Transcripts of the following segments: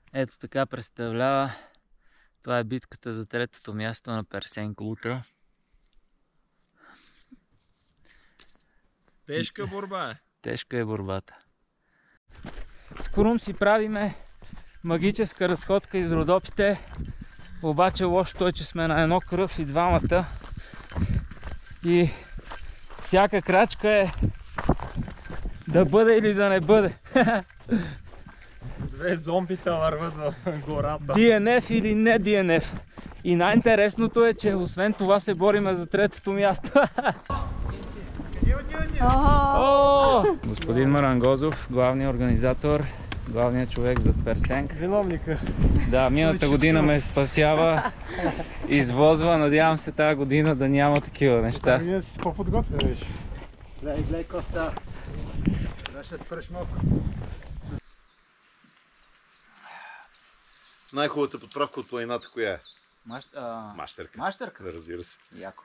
Ето така представлява. Това е битката за третото място на Персенк Ултра. Тежка борба е. Тежка е борбата. С Крум си правиме магическа разходка из Родопите. Обаче лошото е, че сме на едно кръв и двамата. И всяка крачка е да бъде или да не бъде. Две зомбита върват в гората. DNF или не DNF. И най-интересното е, че освен това се бориме за третото място. Господин Марангозов, главният организатор, главният човек зад Персенк. Виновника. Да, миналата година ме спасява, извозва. Надявам се тази година да няма такива неща. Вие си по-подготвен вече. Гледай, Коста. Трябва ще спреш малко. Най-хубавата подправка от планината коя е? Мащерка. Мащерка? Да, разбира се. Яко.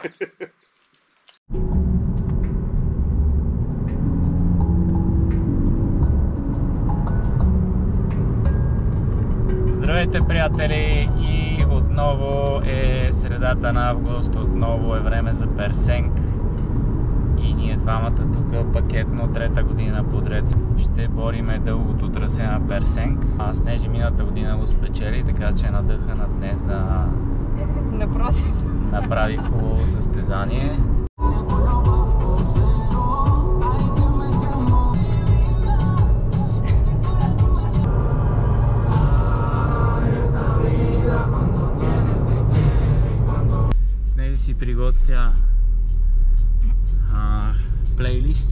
Здравейте, приятели! И отново е средата на август, отново е време за Персенк. И ние двамата тук пакетно трета година подред ще бориме дългото трасе на Персенк. Снежи миналата година го спечели, така че надъха на днес да направи хубаво състезание. С нея си приготвя плейлист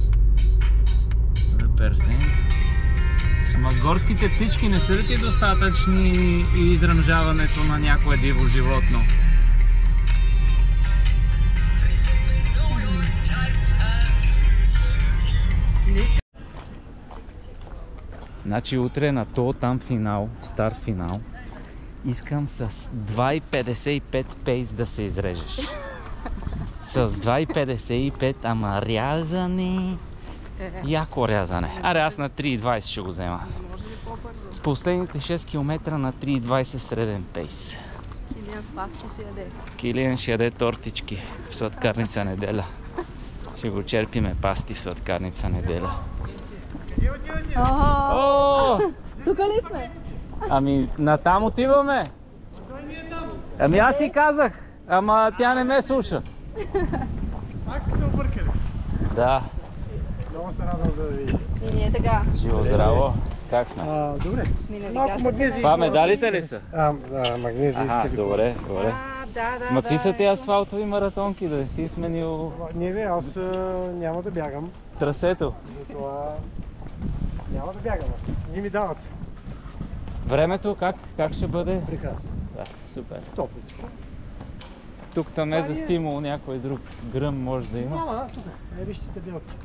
за Персенк. Ама горските птички не са ли ти достатъчни и изръмжаването на някое диво животно? Значи утре на то там финал, старт финал, искам с 2,55 пейс да се изрежеш. С 2,55, ама рязане, яко рязане. Аре, аз на 3,20 ще го взема. В последните 6 км на 3,20 среден пейс. Килиан ще яде тортички в сладкарница неделя. Ще го черпиме пасти в сладкарница неделя. Тук ли сме? Ами, натам отиваме. Ами аз си казах, ама тя не ме слуша. Пак са се объркали. Да. Много се радвам да ви. И ние така. Живо здраво. Как сме? Добре. Малко магнези. Това медалите ли са? Да, магнези искали. Добре, добре. Да. Ма какви са тези асфалтови маратонки, да си сменил Не бе, аз няма да бягам. трасето? Затова няма да бягам аз. Не ми дават. Времето как ще бъде? Прекрасно. Да, супер. Топличко. Тук там е за стимул някой друг гръм може да има. Няма, тук. Вижте табелките.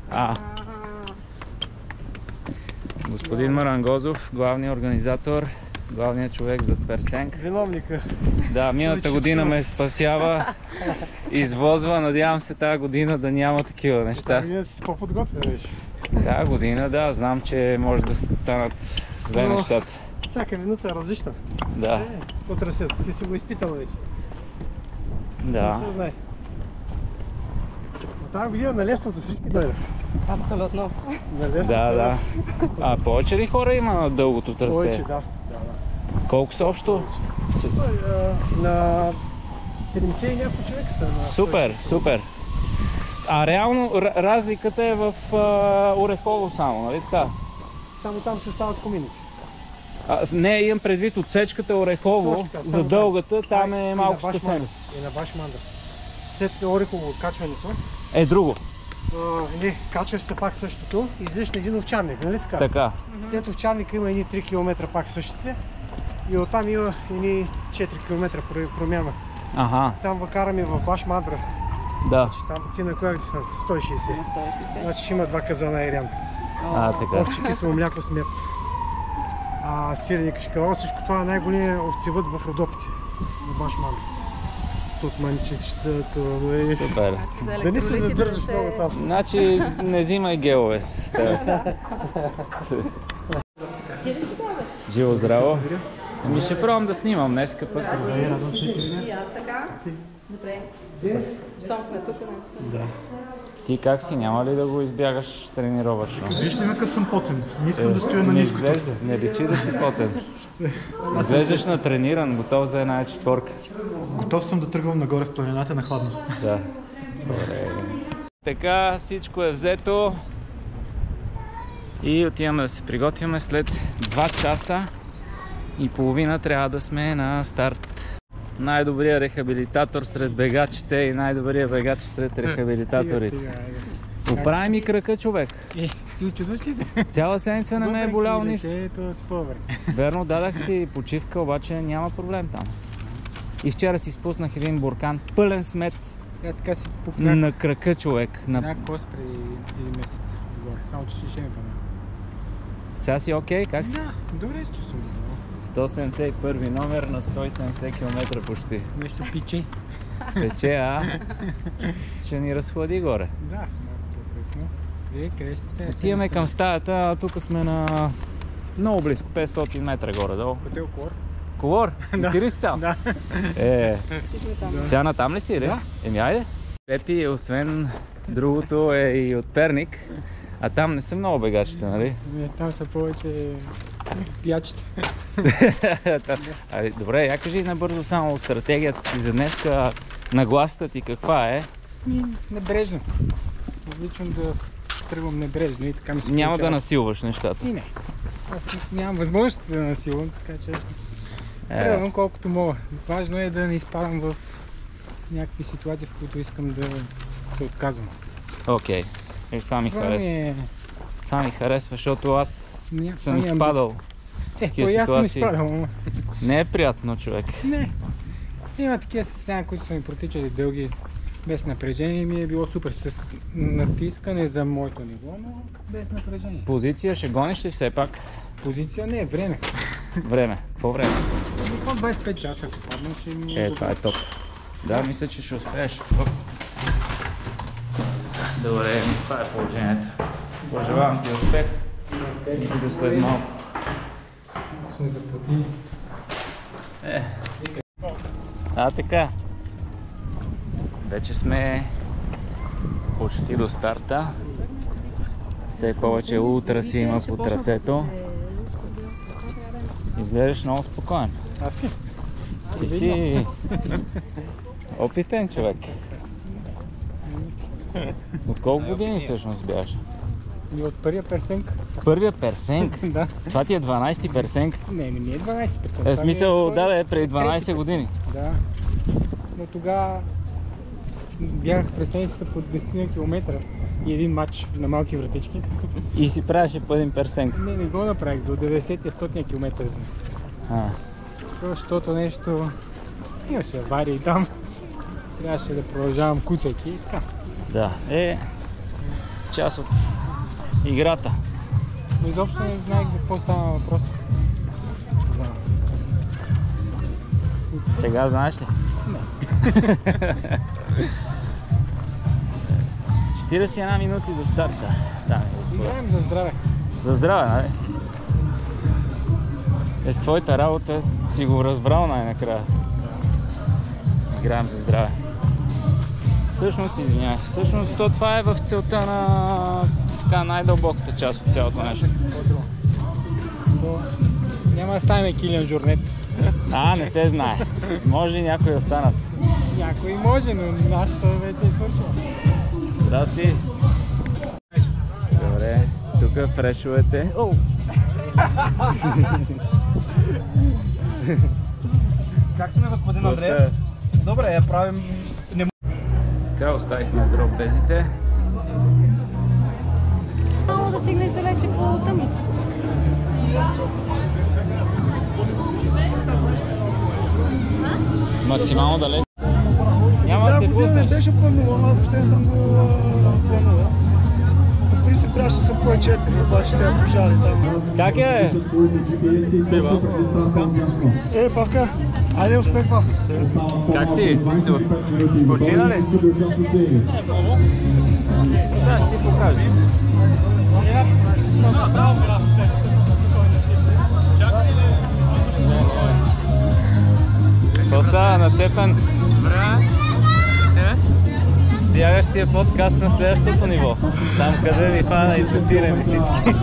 Господин Марангозов, главният организатор, главният човек зад Персенк. Виновника. Да, миналата година ме спасява, извозва. Надявам се тази година да няма такива неща. Вие си по-подготвен вече. Тази година, да, знам, че може да станат зле нещата. Всяка минута е различна. Да. По трасето. Ти си го изпитал вече. Да. Не се знае. Тази година на лесното всички дойдах. Абсолютно. На лесното. Да. Повече ли хора има на дългото трасе? Повече, да. Колко са общо? На 70 и няколко човека са. Супер. А реално разликата е в Орехово само, нали така? Само там се остават комините. Не, имам предвид отсечката Орехово, за дългата, там е малко скъсено. И на Башмандър. След Орехово качването. Е друго. Не, качва се пак същото и излизаш на един овчарник, нали така? Така. След овчарника има едни 3 км пак същите и оттам има едни 4 км промяна. Там караме в Башмандър. Да. Там ти на коя дистанция? 160. Значи ще има 2 казана айрян. Така. Овче кисело мляко с мед. Сирене кашкавал, всичко това е най-големия овцевъд в Родопите. На Башмандър. Тут манчетчетата, Супер. Да не се задържаш много там. Значи не взимай гелове. Живо, здраво. Ами ще пробвам да снимам днеска пък. И аз така. Добре. Щом сме тук, Да. Ти как си? Няма ли да го избягаш тренировъчно? Вижте ме какъв съм потен. Не искам да стоя на ниското. Не личи да си потен. Изглеждаш натрениран, готов за една четворка. Готов съм да тръгвам нагоре в планината на хладно. Да. Добре. Така, всичко е взето. И отиваме да се приготвяме. След 2 часа и половина трябва да сме на старт. Най-добрият рехабилитатор сред бегачите и най-добрият бегач сред рехабилитаторите. Оправи ми крака, човек. Ти очудваш ли се? Цяла седмица не ме е боляло нищо. Ето си по-добре. Верно, дадах си почивка, обаче няма проблем там. И вчера си спуснах един буркан, пълен смет Аз така си пукнах на крака, човек. на кост преди един месец. Само че ще ме помня. Сега си окей, как си? Да, добре се чувствам. 171 номер на 170 км почти. Нещо пиче. Пече, а? Ще ни разхлади горе. Да, малко по-късно. Вие къде сте? Отиваме към стаята, а тук сме на много близко, 500 метра горе-долу. Хотел Колор. Колор? Ти ли си там? Да. Сега натам ли си, ли? Да. Еми, айде. Пепи, освен другото, е и от Перник. А там не са много бегачите, нали? Там са повече пиячите. Добре, я кажи набързо само стратегията ти за днеска, нагласата ти каква е? Небрежно. Обичам да тръгвам небрежно и така ми се Няма получава. да насилваш нещата. И не. Аз нямам възможност да насилвам, така че тръгвам колкото мога. Важно е да не изпадам в някакви ситуации, в които искам да се отказвам. Окей. Това ми харесва. Това ми харесва, защото аз съм изпадал. То и аз съм изпадал, ама. Не е приятно, човек. Не. Има такива състезания, които са ми протичали дълги, без напрежение и ми е било супер с натискане за моето ниво, но без напрежение. Позиция ще гониш ли все пак? Позиция не е време. Време. Какво време? По 25 часа, ако падна, ще ми е... Това е топ. Да, мисля, че ще успееш. Добре, това е положението. Пожелавам ти успех и до след малко. Сме заплатили. Така. Вече сме почти до старта. Все повече утра си има по трасето. Изглеждаш много спокоен. Аз ли? Ти си опитен човек. От колко години всъщност бяш? И от първия персенк. Първия персенк? Да. Това ти е 12-ти персенк? Не е 12 персенк. В смисъл, да, преди 12 години. Да. Но тогава бягах пресеницата по 10 км и един матч на малки вратички. И си правеше по един персенк? Не го направих до 90-100 км. Защото нещо имаше аварии там. Трябваше да продължавам куцайки и така. Да, част от играта. Но изобщо не знаех за какво става въпрос. Сега знаеш ли? Не. 41 минути до старта. Играем за здраве. За здраве, нали? С твоята работа си го разбрал най-накрая. Играем за здраве. Всъщност, извинявай, всъщност това е в целта на така най-дълбоката част от цялото нещо. Няма да ставим Килиан Жорнет. Не се знае. Може и някои да станат. Някой може, но нашата вече е свършила. Здрасти! Добре, тук фрешовете. Как сме, господин Андреев? Добре, я правим... Така, оставихме дропбезите. Само да стигнеш далече по тъмниче. Максимално далеч. Няма да се пуснеш. Не беше планувано, аз въобще не съм го планувал. В принцип трябваше да съм по 4, обаче те пожали там. Как е? Павка, айде успех, Павка. Как си? Почина ли? Сега ще си покажа. така нацепен. Добре. Бягаш тия подкаст на следващото ниво. Там къде ви фана изнасираме всички.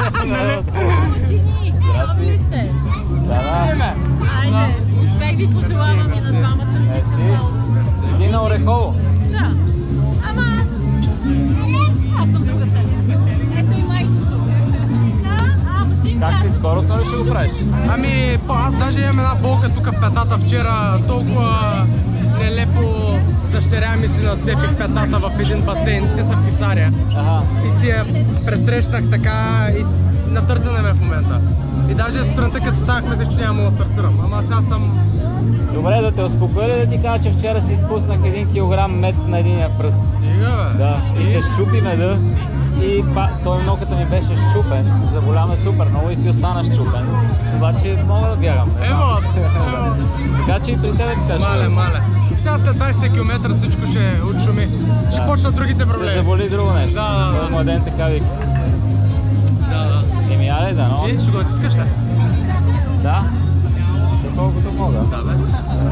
Жени, готови ли сте? Да. Айде, успех ви пожелавам и на двамата сте. Иди на Орехово. Да. Ама, аз съм другата. Ето и майчето. Машинка. Как си, скоростно ли ще го правиш? Ами, аз даже имам една болка тук в петата вчера. Толкова нелепо с дъщеря ми си нацепих петата в един басейн. Те са в Писария. И си я пресрещнах така и натъртана ме в момента. И даже сутринта като станахме се, че няма да стартирам. Ама сега съм... Добре, да те успокоя, да ти кажа, че вчера си изпуснах 1 килограм мед на единия пръст. Стига, бе. Да, и се щупи меда. И той ноката ми беше щупен, заболя ме супер много и си остана щупен. Обаче мога да бягам. Ево! Така че и при тебе така ще. Мале. Сега след 20 км всичко ще отшуми. Ще почнат другите проблеми. Ще заболи друго нещо. Да. Младен така вика. Да. Еми, аде да, но... Ти ще го натискаш ли? Да. Доколкото мога. Да, бе.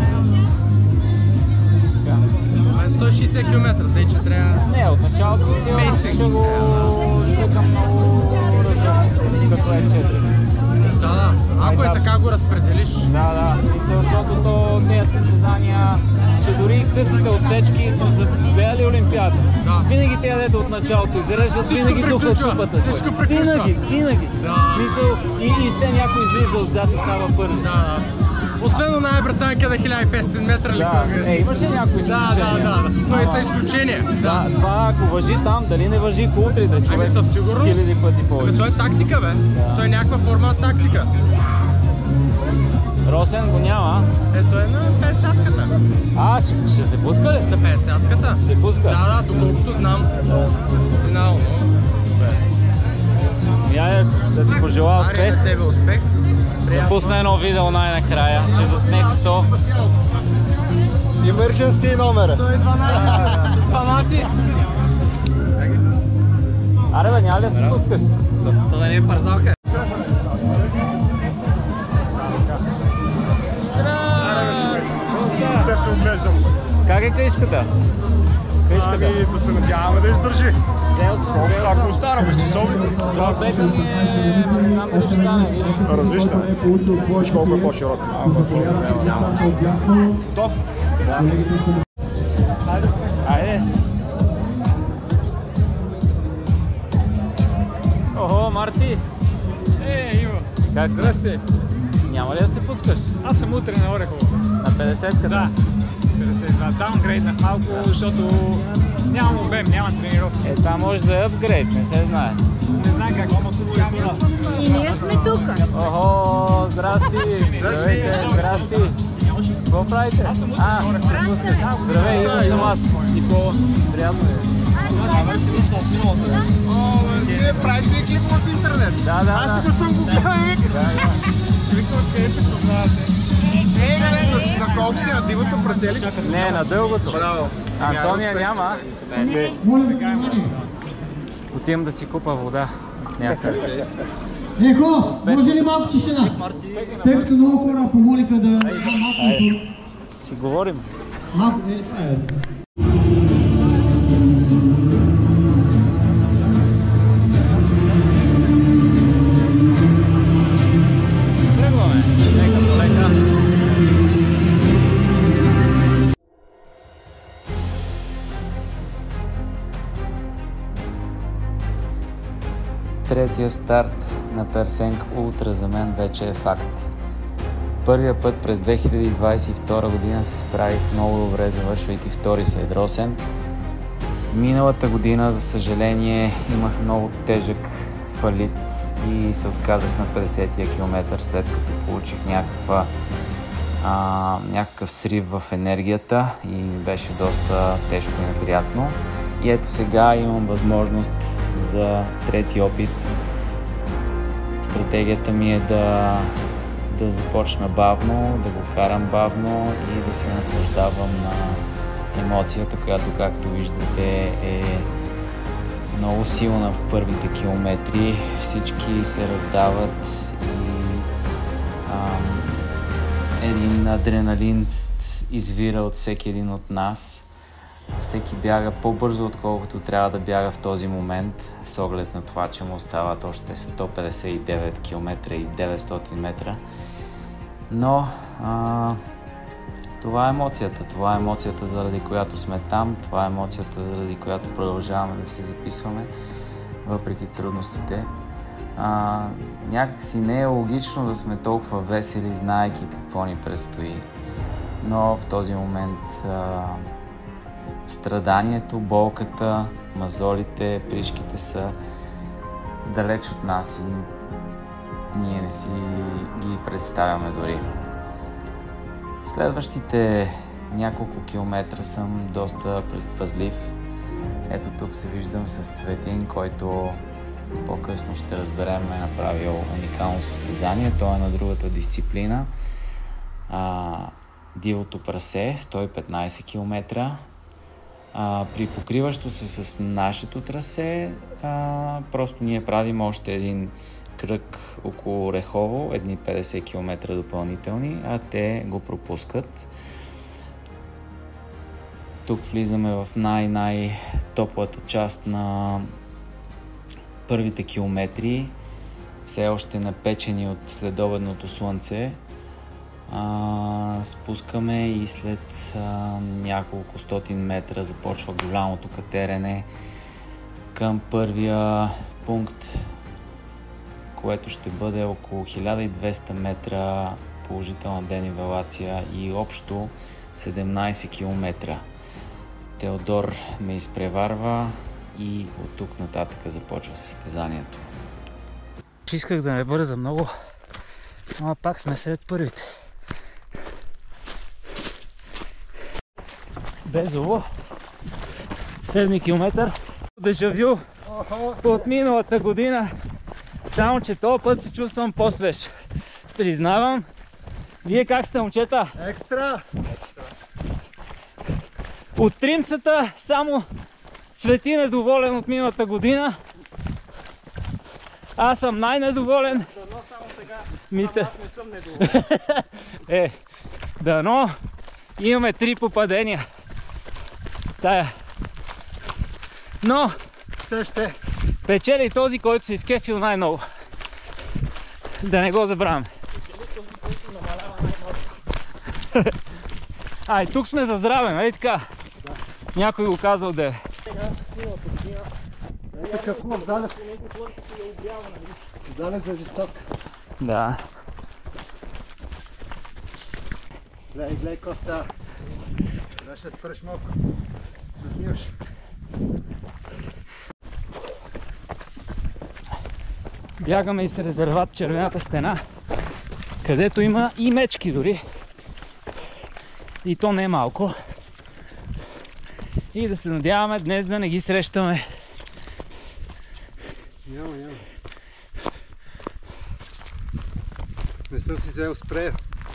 160 км, тъй че трябва... Не, от началото си сигурно ще го цъкам много разумно, като е 4. Да. Ако е така го разпределиш. Да. Защото тези състезания, че дори и късите отсечки са гледали Олимпиада. Да. Винаги те дето от началото изреждат, винаги духат супата. Всичко приключва. Винаги. Да. В смисъл и все някой излиза отзад и става първи. Да. Освен на Британка на 1500 метра. Да. Имаше някои изключения. Да. Но и са изключения. Да, това ако важи там, дали не важи в утрите, човек. със сигурност. Хиляди пъти повече. Той е тактика, бе. Да. Той е някаква форма на тактика. Росен го няма. Той е на 50-ката. Ще се пуска ли? На 50-ката. Ще се пуска? Да, доколкото знам. Финално. Да ти пожелая успех. Аре, на тебе успех. Да пусна едно видео най-накрая, че заснех 100. Emergency номера. 112 фанати. Аре бе, няма ли да се пускаш? То да не е парзалка. С теб се оглеждам. Как е каишката? Да се надяваме да издържи. Ако останаме, ще са Това бека ми е... Знам дали ще стане, виж. различна. Виж колко е по-широк. Готов? Да. Айде. Охо, Марти! Иво, Как си? здрасти. Няма ли да се пускаш? Аз съм утре на Орехово. На 50-ката? Да, 52. Даунгрейднах малко, защото нямам обем, нямам тренировки. Това може да е апгрейд, не се знае. Не знам как ще ме. И ние сме тук. Охо, здрасти! Здравейте, здрасти! Какво правите? Аз съм утре на Орехово. Здравей, идвам съм аз. Никола. Приятно е. Вие правите ли клип в интернет? Да. Аз тук съм го правил. Викам, къде се познавате? На колко си? На дивото прасе ли? Не, на дългото. Браво. Антония няма. Отивам да си купа вода някъде. Ехо, може ли малко тишина? Тъй като много хора помолиха да малко... Си говорим. Малко, това е. Тръгваме. Лека по лека. Третия старт на Персенк Ултра за мен вече е факт. Първия път през 2022 година се справих много добре, завършвайки втори след Росен. Миналата година, за съжаление, имах много тежък фалит и се отказах на 50-я километър, след като получих някакъв срив в енергията и беше доста тежко и неприятно. И ето сега имам възможност за трети опит. Стратегията ми е да започна бавно, да го карам бавно и да се наслаждавам на емоцията, която, както виждате, е много силна в първите километри. Всички се раздават и един адреналин извира от всеки един от нас. Всеки бяга по-бързо, отколкото трябва да бяга в този момент, с оглед на това, че му остават още 159 км и 900 метра. Но това е емоцията. Това е емоцията, заради която сме там. Това е емоцията, заради която продължаваме да се записваме, въпреки трудностите. Някакси не е логично да сме толкова весели, знаейки какво ни предстои. Но в този момент страданието, болката, мазолите, пришките са далеч от нас и ние не си ги представяме дори. Следващите няколко километра съм доста предпазлив. Ето тук се виждам с Цветин, който по-късно ще разберем е направил уникално състезание. Той е на другата дисциплина. Дивото прасе, 115 км. При покриващо се с нашето трасе, просто ние правим още един кръг около Орехово, едни 50 км допълнителни, а те го пропускат. Тук влизаме в най-топлата част на първите километри, все още напечени от следобедното слънце. Спускаме и след няколко стотин метра започва голямото катерене към първия пункт, което ще бъде около 1200 метра положителна денивелация и общо 17 км. Теодор ме изпреварва и от тук нататък започва състезанието. Исках да не бърза много, но пак сме сред първите. Безово, 7 км, дежавю от миналата година, само че този път се чувствам по-свеж. Признавам. Вие как сте, момчета? Екстра! От тримцата само Цветин е доволен от миналата година. Аз съм най-недоволен. Дано само сега, Мите. аз не съм недоволен. Дано имаме 3 попадения. Тая. Но Ще. печели този, който се изкефил най-много. Да не го забравяме. И тук сме за здраве, нали така? Да. Някой го казал да е. Какво залез? Залез за жесток. Да. Гледай, Коста. Да ще спреш малко. Да снимаш. Бягаме из резерват Червената стена, където има и мечки дори. И то не е малко. И да се надяваме днес да не ги срещаме. Няма. Не съм си взел спрея.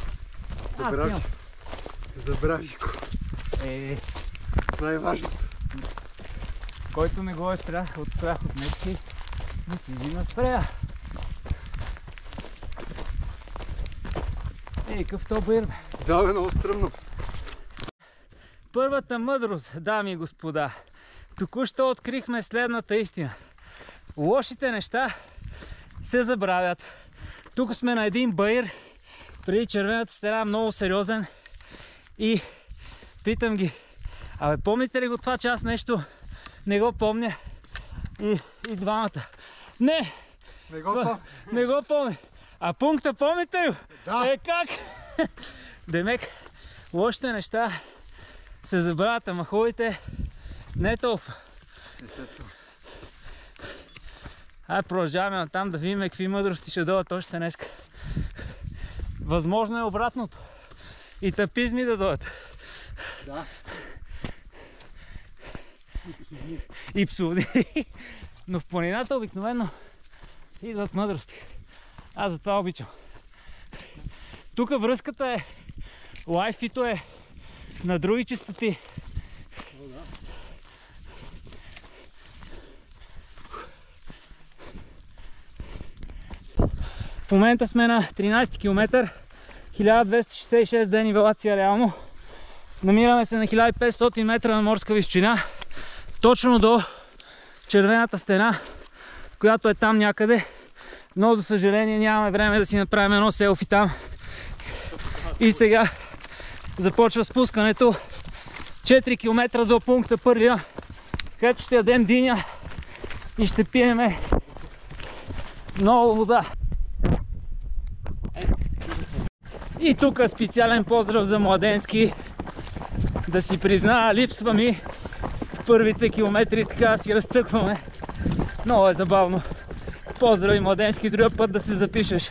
Забрави го. Най-важното. Който не го е страх от мечки, да си взима спрея. Какъв то бър, бе. Да, бе, много стръмно. Първата мъдрост, дами и господа. Току-що открихме следната истина. Лошите неща се забравят. Тук сме на един баир, преди Червената стена, много сериозен. И питам ги, помните ли го това, че аз нещо не го помня? И двамата. Не го помня. А пункта помните ли? Да. Как? Демек, лошите неща се забравят, ама хубавите не толкова. Естествено. Продължаваме натам да видим какви мъдрости ще дойдат още днес. Възможно е обратното. И тъпизми да дойдат. Да. И псовни. Но в планината обикновено идват мъдрости. Аз затова обичам. Тук връзката е, лайфито е на други честоти. В момента сме на 13 км. 1266 денивелация реално. Намираме се на 1500 метра на морска височина, точно до червената стена, която е там някъде, но за съжаление нямаме време да си направим едно селфи там. И сега започва спускането. 4 км до пункта първия, където ще ядем диня и ще пиеме много вода. И тук специален поздрав за Младенски. Да си призная, липсва ми в първите километри, така си разцъкваме. Много е забавно. Поздрави, Младенски, другия път да се запишеш.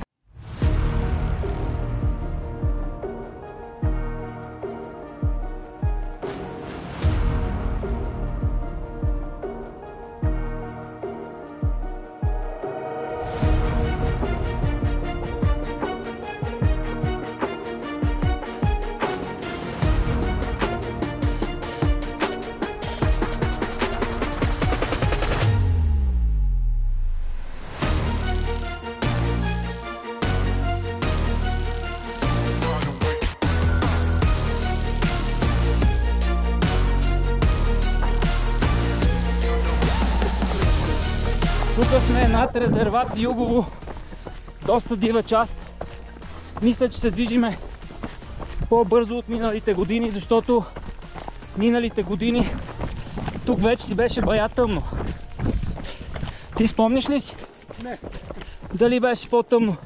Тук сме над резерват Югово, доста дива част. Мисля, че се движиме по-бързо от миналите години, защото миналите години тук вече си беше бая тъмно. Ти спомниш ли си? Не. Дали беше по-тъмно?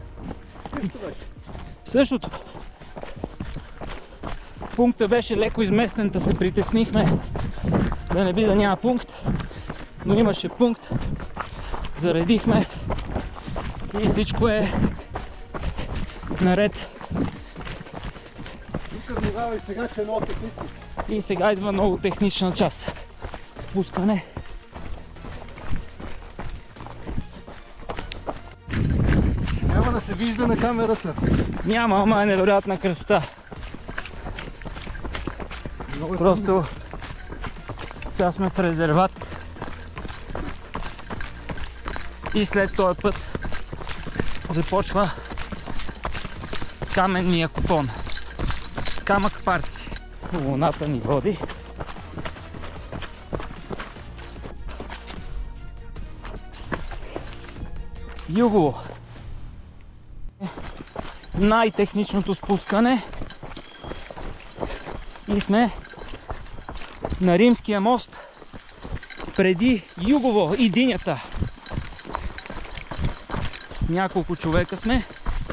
Същото. Пунктът беше леко изместен, да се притеснихме да не би да няма пункт, но имаше пункт. Заредихме и всичко е наред. Тук внимавай сега, че е много технично. И сега идва много технична част. Спускане. Няма да се вижда на камерата. Няма, ама е невероятна красота. Просто сега сме в резерват. И след този път започва каменния купон. Камък парти. Луната ни води. Югово. Най-техничното спускане. И сме на Римския мост преди Югово и динята. Няколко човека сме.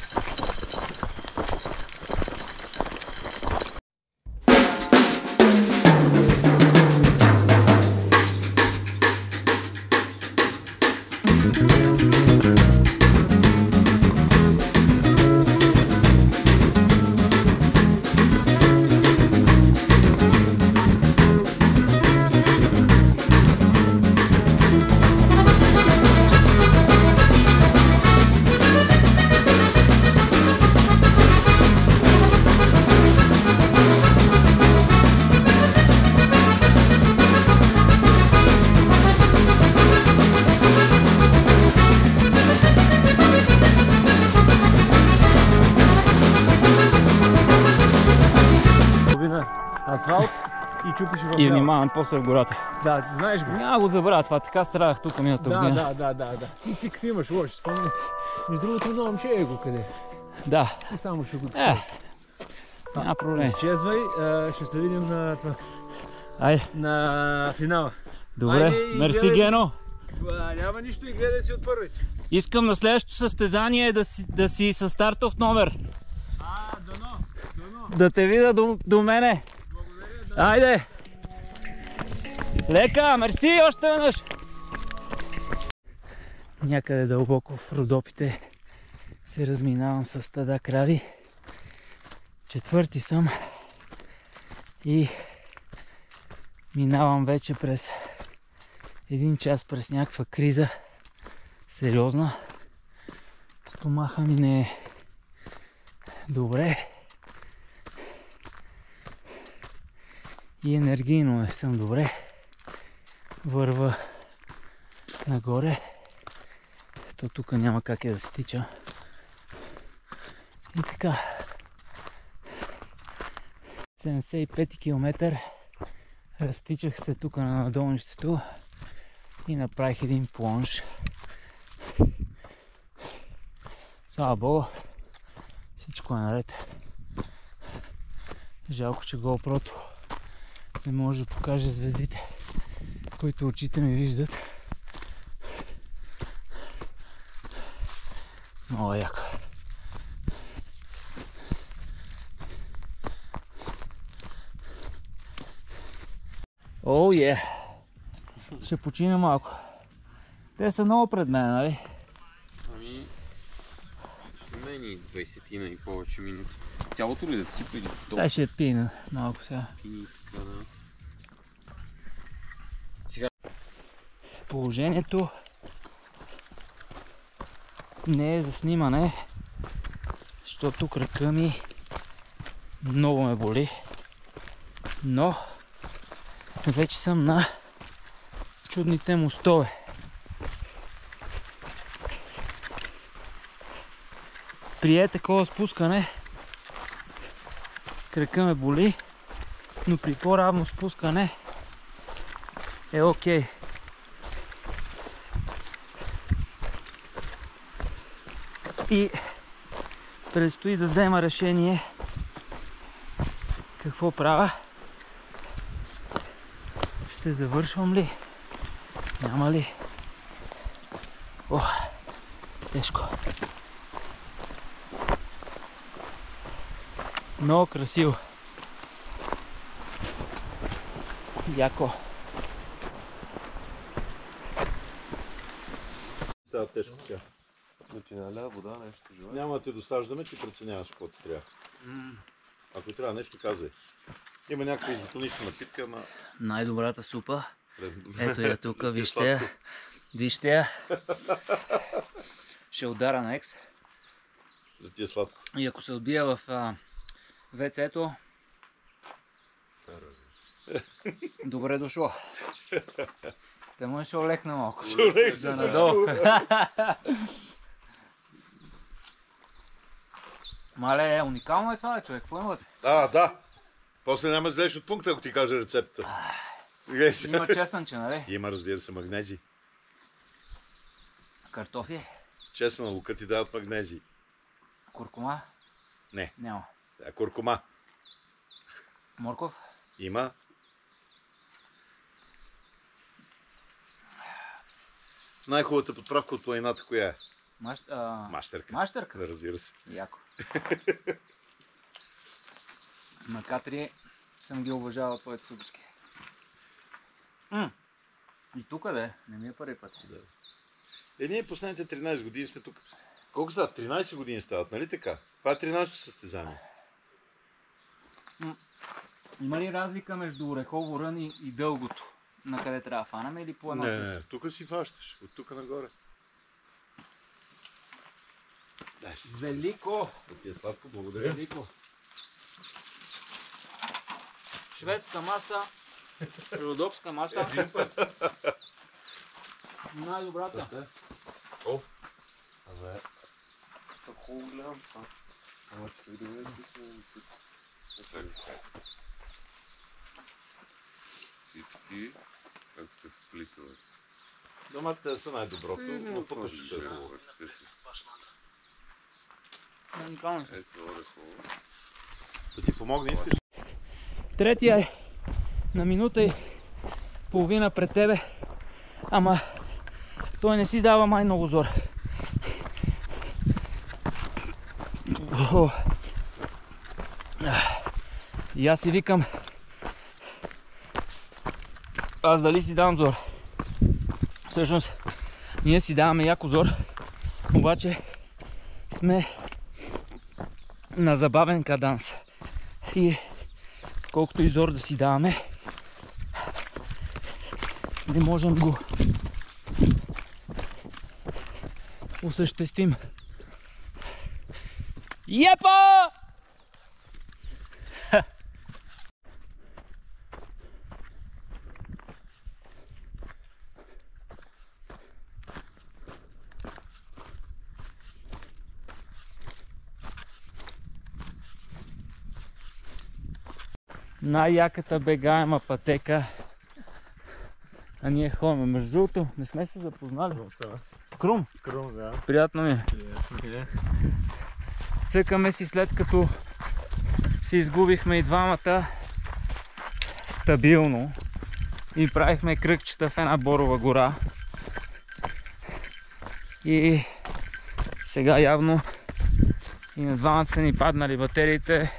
Асфалт и чупиш в И внимавам после в гората. Да, ти знаеш го. Няма го забравя това, така страдах тук миналата година. Да. Ти какви имаш лоши спомени? Между другото, много момче е го къде. Да. И само ще го Няма проблем. изчезвай, ще се видим на това. Айде. На финала. Добре, Айде и мерси гледай Гено. Няма нищо и гледай си от първите. Искам на следващото състезание да си със стартов номер. Дано. Да те видя до мене. Благодаря. Айде! Лека, мерси още веднъж! Някъде дълбоко в Родопите се разминавам с стада крави. Четвърти съм и минавам вече през един час през някаква криза. Сериозна. Стомаха ми не е добре. И енергийно не съм добре. Върва нагоре. То тук няма как да се тича. И така. 75 км разтичах се тук на надолнището и направих един плонж. Слава Богу, всичко е наред. Жалко, че GoPro-то не може да покаже звездите, които очите ми виждат. Много яко. Оу, е! Ще почина малко. Те са много пред мен, нали? Ами... Мени 20 и повече минути. Цялото ли да си преди толкова? Дай ще пина малко сега. Пини така, да. Сега... Положението не е за снимане, защото крака ми много ме боли. Но вече съм на чудните мостове. При такова спускане крака ме боли, но при по-равно спускане е окей. И предстои да взема решение какво правя. Ще завършвам ли? Няма ли? О, тежко. Много красиво. Яко. Става тежко тя. Да ти наля вода, нещо желая? Няма да те досаждаме, ти преценяваш какво ти трябва. Ако трябва нещо, казвай. Има някаква изботанична напитка, ама... Най-добрата супа. Ето я тук, вижте я. Вижте я. Ще удара на екс. За ти е сладко. И ако се отбия в ВЦ-то, добре дошло. Те му ще олекна малко. Ще олекна за надолу. Мале, уникално е това, човек. Какво имате? Да. После няма излезеш от пункта, ако ти кажа рецепта. Има чесънче, нали? Има, разбира се, магнези. Картофи. Чесън, лука ти дават магнези. Куркума? Не. Няма. Куркума. Морков? Има. Най-хубавата подправка от планината коя е? Мащерка. Мащерка? Да, разбира се. Яко. На Катри съм ги уважавал твоите супички. И тук да не ми е първи път. Да. Ние последните 13 години сме тук. Колко стават? 13 години стават, нали така? Това е 13-то състезание. Има ли разлика между Орехово рън и дългото? На къде трябва да фанаме или по едно? Не, тук си фащаш. От тук нагоре. Дай си. Велико! Да ти е сладко, благодаря. Велико! Шведска маса, родопска маса. Най-добрата. О! Абе, много гледам това. Ама че да видиш всички как се сплитват. Домата са най-доброто, но по-пъщите е хубаво. Ето Орехово. Да ти помогне, искаш? Третия е на минута и половина пред тебе, ама той не си дава май много зор. И аз си викам, аз дали си давам зор? Всъщност, ние си даваме яко зор, обаче сме на забавен каданс. И колкото и зор да си даваме, не можем го осъществим. Епа! най-яката бегаема пътека. А ние ходим. Между другото, не сме се запознали. Крум? Крум, да. Приятно ми е. Цъкаме си след като се изгубихме и двамата стабилно и правихме кръгчета в една борова гора. И сега явно и на двамата са ни паднали батериите,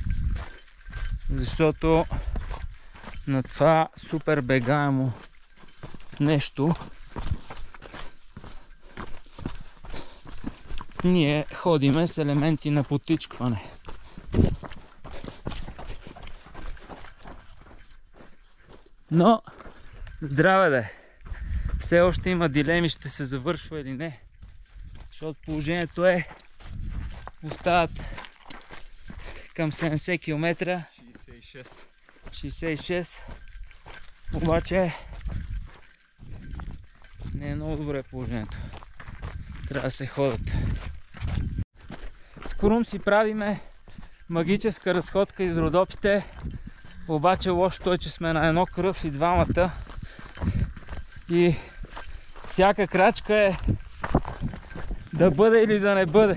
защото на това супер бегаемо нещо ние ходиме с елементи на потичкване. Но, здраве да е! Все още има дилеми, ще се завършва или не. Защото положението е, остават към 70 км. 66. Обаче не е много добре положението. Трябва да се ходят. С Крум си правиме магическа разходка из Родопите. Обаче лошото е, че сме на едно кръв и двамата. И всяка крачка е да бъде или да не бъде.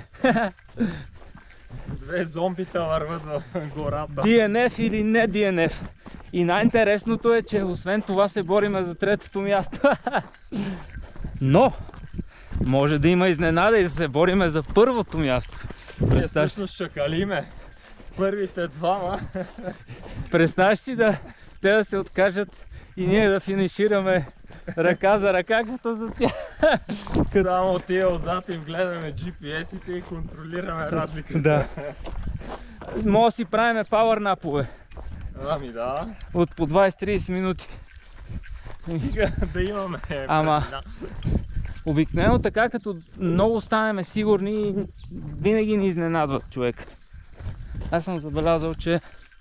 Две зомбита върват в гората. DNF или не DNF. И най-интересното е, че освен това се бориме за третото място. Но може да има изненада и да се бориме за първото място. Ние всъщност чакалиме първите двама. Представяш си те да се откажат и ние да финишираме ръка за ръка, като за тях. Само тия отзад им гледаме GPS-ите и контролираме разликата. Да. Може да си правиме пауърнапове. Ами да. От по 20-30 минути. Стига да имаме. Ама обикновено така, като много станем сигурни, винаги ни изненадва човек. Аз съм забелязал, че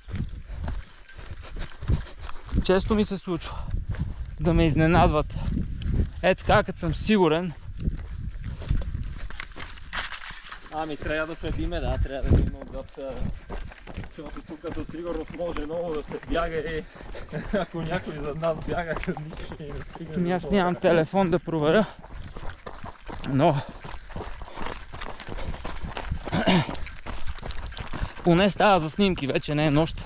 често ми се случва да ме изненадват. Е така, като съм сигурен. Ами трябва да седиме, да, трябва да има отзад. Защото тук със сигурност може много да се бяга и ако някой зад нас бяга, нищо ще ни не стигне. Аз нямам телефон да проверя, но поне става за снимки, вече не е нощ.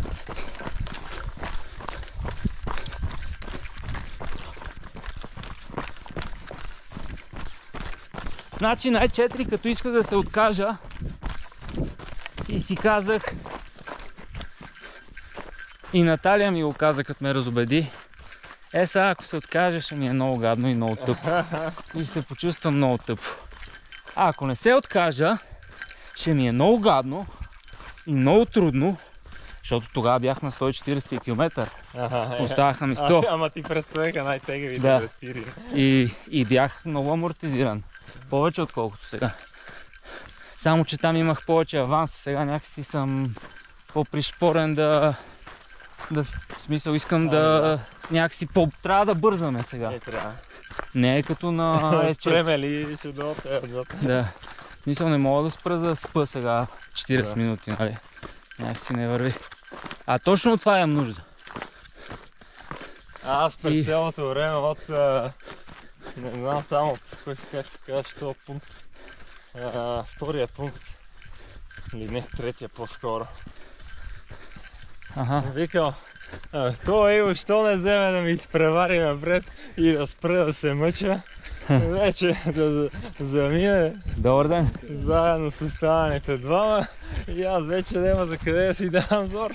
Значи най-4, като исках да се откажа и си казах, и Наталия ми го каза, като ме разубеди, сега ако се откажеш, ще ми е много гадно и много тъпо. И се почувствам много тъпо. А ако не се откажа, ще ми е много гадно и много трудно, защото тогава бях на 140 км. Оставаха ми 100. Ама ти представяха най-тегавите да. респири. И бях много амортизиран. Повече отколкото сега. Само че там имах повече аванс. Сега някакси съм по-пришпорен в смисъл искам някакси трябва да бързаме сега. Трябва. Не е като на спреме ли ще дойде отзад. Да. В смисъл не мога да спра да спа сега 40 минути, нали? Някакси не върви. А точно това имам нужда. Аз през цялото време от не знам там от как се казва този пункт. Втория пункт. Или не, третия по-скоро. Викам, той Иво, що не вземе да ми изпревари напред и да спра да се мъча. Вече да замине. Добър ден. Заедно с останалите двама и аз вече няма за къде да си давам зор.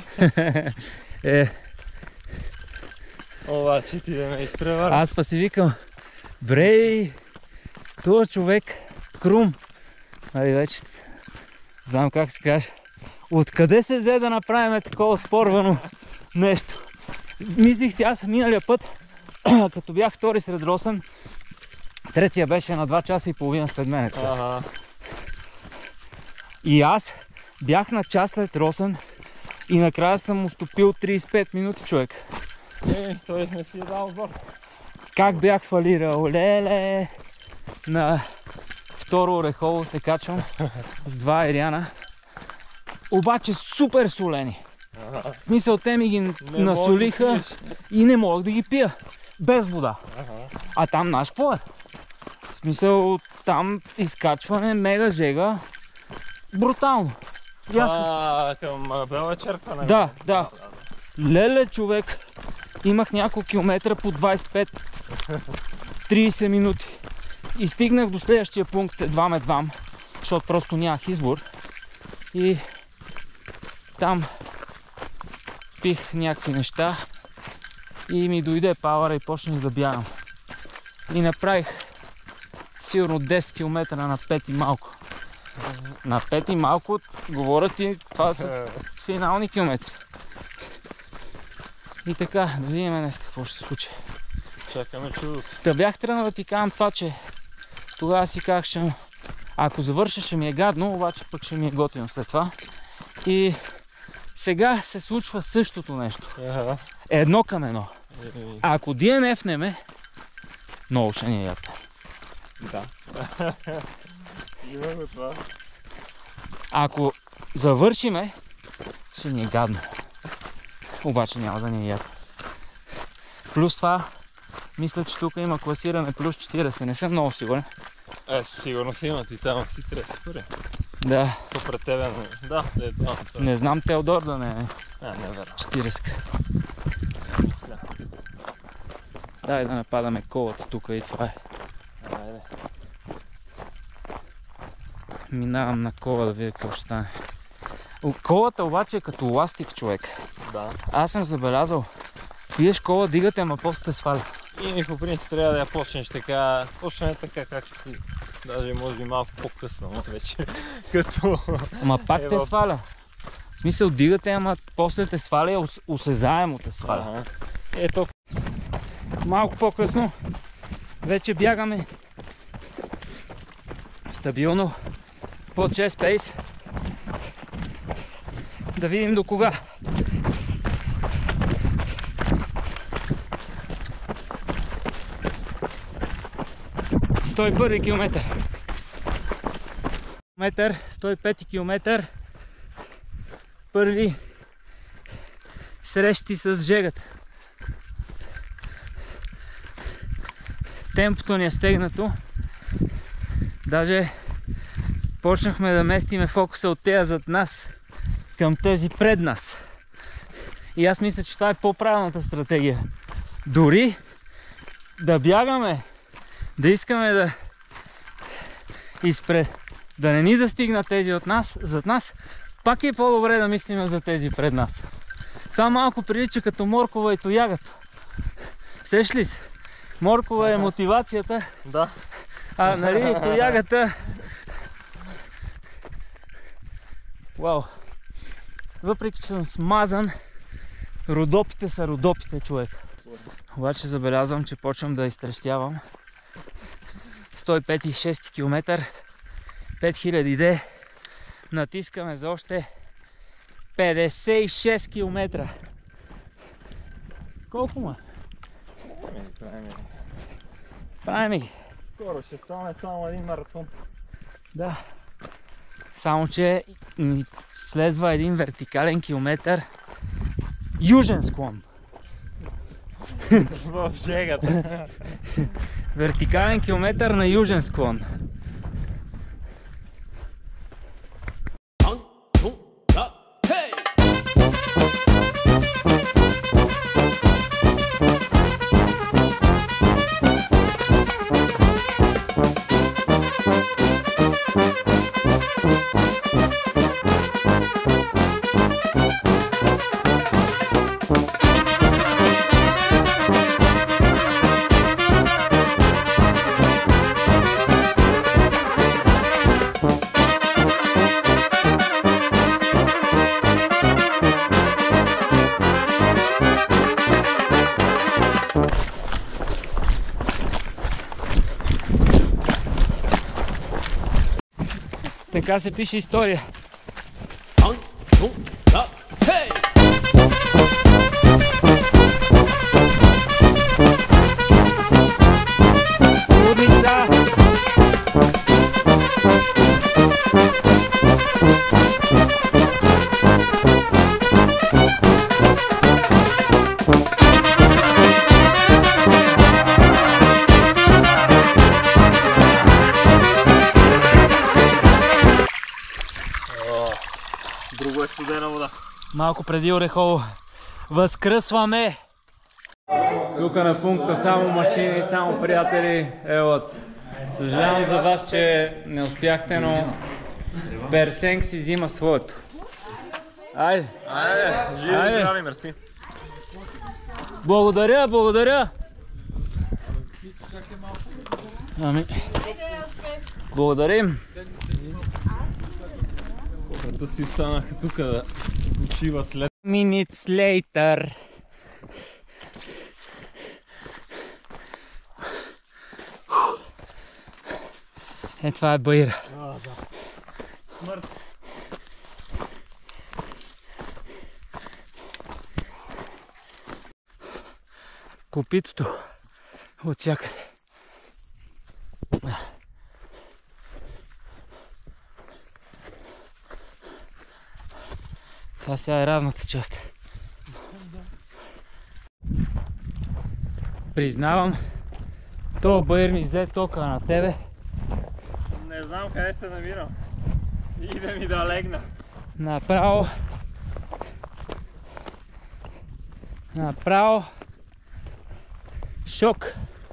Обаче ти да ме изпревари. Аз па си викам, брей, този човек, Крум, нали вече знам как се каже, откъде се взе да направим такова спорвано нещо. Мислих си аз миналия път, като бях втори сред Росен, третия беше на 2 часа и половина след мене. И аз бях на час след Росен и накрая съм уступил 35 минути, човек. Той не си е дал зор. Как бях фалирал, леле! На второ Орехово се качвам с 2 Ериана. Обаче супер солени. В смисъл, те ми ги насолиха и не мога да ги пия. Без вода. А там знаеш какво е? В смисъл, там изкачване, мега жега. Брутално. Към Бела черква, не? Да. Леле, човек. Имах няколко километра по 25-30 минути. И стигнах до следващия пункт едвам, защото просто нямах избор. И там пих някакви неща и ми дойде пауъра и почнах да бягам. И направих сигурно 10 км на 5 и малко. На 5 и малко, говоря ти, това са финални километри. И така, да видим днес какво ще се случи. Чакаме чудото. Та бях тръгнал да ти казвам това, че тогава си казах, че ако завърша ще ми е гадно, обаче пък ще ми е готино след това. И сега се случва същото нещо. Едно към едно. Ако DNF-неме, много ще ни е яко. Да. Има го това. Ако завършиме, ще ни е гадно. Обаче няма да ни е яко. Плюс това, мисля, че тук има класиране плюс 40. Не съм много сигурен. Сигурно си имат и там си трябва да си първи. Да. То пред тебе не. Да, е това. Не знам Теодор да не е. Не верно. 40. Дай да нападаме колата тук и това е. Айде. Минавам на кола да видя какво ще стане. Колата обаче е като ластик, човек. Да. Аз съм забелязал. Пиеш кола, дигате, ама после те сваля. И по принцип трябва да я почнеш така, точно не така както си. Даже може би малко по-късно, но вече като... Ама пак те сваля. В смисъл, дигате, ама после те сваля и осезаемо те сваля. Ето, малко по-късно вече бягаме стабилно под 6 пейс. Да видим до кога. Първи километър. 105 километър. Първи срещи с жегата. Темпото ни е стегнато. Даже почнахме да местиме фокуса от тези зад нас към тези пред нас. И аз мисля, че това е по-правилната стратегия. Дори да бягаме, да искаме да не ни застигнат тези от нас, зад нас, пак е по-добре да мислим за тези пред нас. Това малко прилича като моркова и тоягата. Сеш ли се? Моркова е мотивацията. Да. А нали тоягата... Вау! Въпреки че съм смазан, родопите са родопите, човек. Обаче забелязвам, че почвам да изтрещявам. 105 и 6 км, 5000 д. Натискаме за още 56 км. Колко ма? Правим ги. Скоро ще стане само един маратон. Да. Само че следва един вертикален километър южен склон. В жегата. Вертикален километър на южен склон. Така се пише история. Лудница! Друго е студена вода. Малко преди Орехово. Възкръсваме! Тук на пункта само машини, само приятели. Елат. Съжалявам за вас, че не успяхте, но Персенг си взима своето. Айде! Айде! Живи и здрави, мерси! Благодаря, благодаря! Ами... Благодарим! Хората си останаха тук да почиват след... Minutes later. Е, това е баира. Смърт. Копитото от всякъде. Това сега е равната част. Признавам, то баир ми взе тока на тебе. Не знам къде се намирам. Иде ми да легна. Направо шок.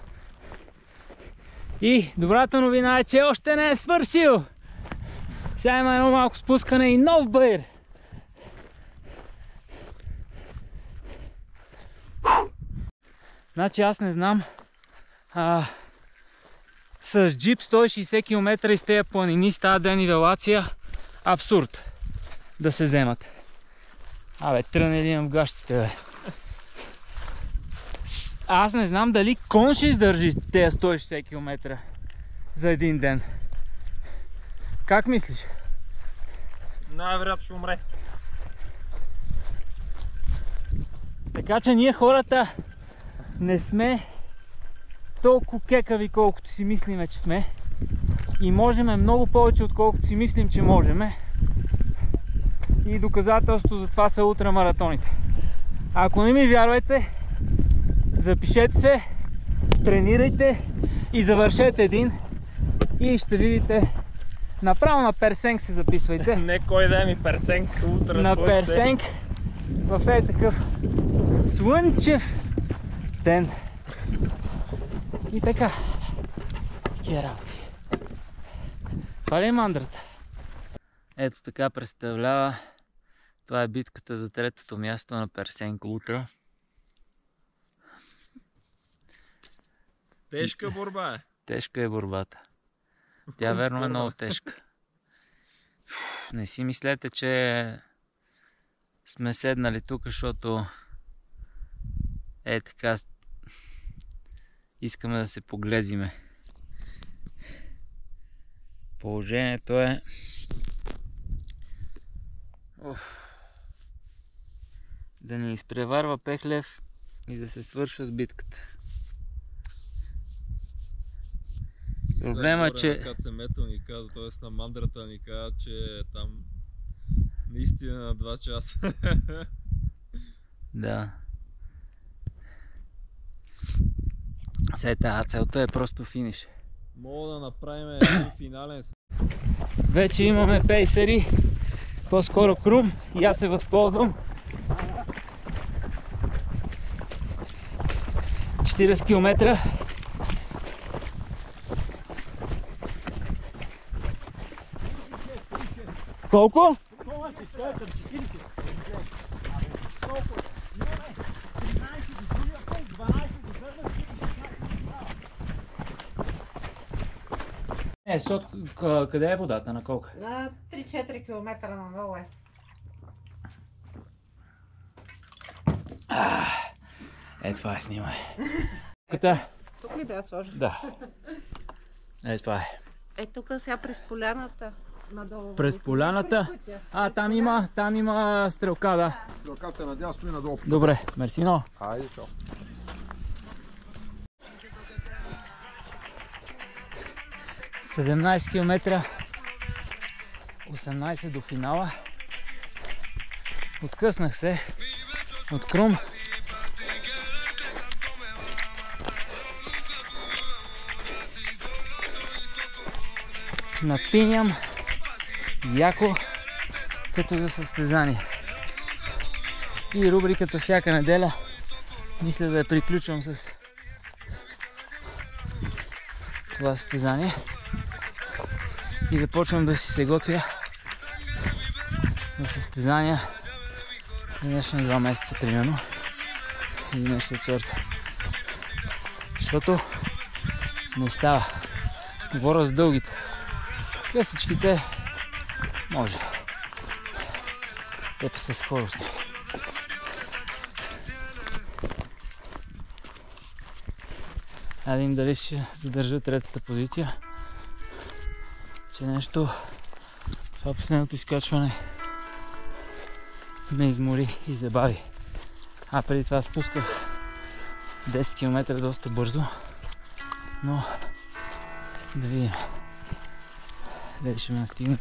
И добрата новина е, че още не е свършил. Сега има едно малко спускане и нов баир. Значи аз не знам, с джип 160 км из тези планини с тази денивелация, абсурд да се вземат. Абе, тръне ли имам гащите, бе. Аз не знам дали кон ще издържи тези 160 км за един ден. Как мислиш? Най-вероятно ще умре. Така че ние хората не сме толкова кекави, колкото си мислиме, че сме. И можеме много повече, отколкото си мислим, че можеме. И доказателство за това са ултрамаратоните. Ако не ми вярвате, запишете се, тренирайте и завършете един. И ще видите. Направо на Персенг се записвайте. Не кой да е ми Персенг. На Персенг в е такъв слънчев ден. И така. Такива работи. Това ли е мандрата? Ето така представлява. Това е битката за третото място на Персенг Ултра. Тежка борба е. Тежка е борбата. Тя верно е много тежка. Не си мислете, че сме седнали тук, защото е така искаме да се поглезиме. Положението е да ни изпреварва Пехлев и да се свършва с битката. Проблема е, че... Кацемето ни каза, т.е. на мандрата ни каза, че там наистина на 2 часа. Да. Сега целта е просто финиш. Мога да направим един финален. Вече имаме пейсери, по-скоро Крум и аз се възползвам. 40 км. Колко? Не, защото къде е водата? На колко? На 3-4 км надолу е. Това е снимане. Тук ли да я сложа? Да. Това е. Тук сега през поляната. Надолу. През поляната? Там има стрелка, да. Стрелката е надясно и надолу. Добре, мерси много. Хайде, чао. – 17 км, 18 до финала. Откъснах се от Крум. Напиням яко като за състезание. И рубриката всяка неделя мисля да я приключвам с това състезание и да почвам да си се готвя на състезания днешни 2 месеца примерно или нещо от сорта. Защото не става. Говоря с дългите. Късичките може. Те па са скоростни. Да видим дали ще задържа третата позиция. Че нещо това последното изкачване ме измори и забави. А преди това спусках 10 км доста бързо. Но да видим дали ще ме настигнат.